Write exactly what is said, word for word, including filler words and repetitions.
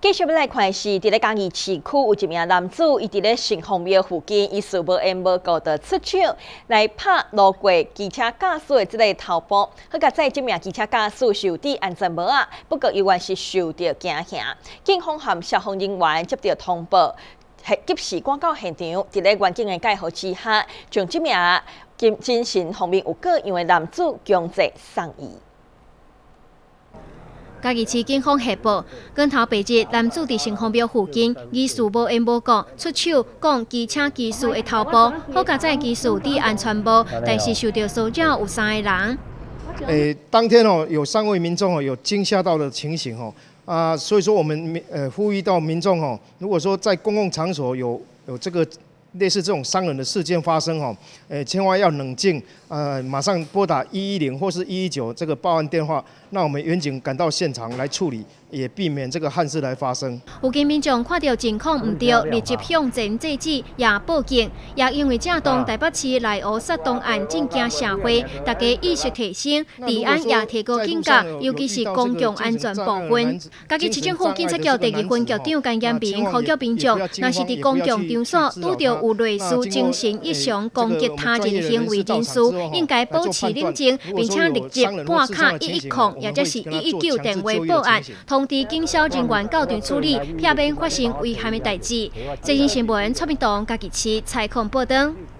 继续要来看是，伫咧嘉义市区有一名男子，伊伫咧新丰庙附近，伊事无缘无故的出手来拍路过机车驾驶的即个头部。好在即名机车驾驶受抵安全帽啊，不过依然是受到惊吓。警方和消防人员接到通报，及时赶到现场，伫咧环境的介护之下，将即名精精神方面有各样的男子强制送医。 嘉义市警方协报，光头白日男子伫新丰庙附近，疑似无缘无故出手讲机车技术的头部，好加在技术戴安全帽，但是受到骚扰有三个人。 诶、欸，当天哦，有三位民众哦有惊吓到的情形哦，啊，所以说我们呃呼吁到民众哦，如果说在公共场所有有这个类似这种伤人的事件发生哦，诶、欸，千万要冷静，呃，马上拨打一一零或是一一九这个报案电话。 让我们员警赶到现场来处理，也避免这个憾事来发生。 附近民众看到情况唔对，立即向前制止，也报警。也因为这档台北市内湖杀动案震惊社会，大家意识提升，治安也提高警觉，尤其是公共安全部分。嘉义市政府警察局第二分局长甘严平呼吁民众，若是伫公共场所拄到有类似精神异常攻击他人行为人士，应该保持冷静，并且立即拨卡一一零。 或者是一一九电话报案，通知警消人员到场处理，避免发生危险的代志。最新新闻，蔡明东嘉义市采访报道。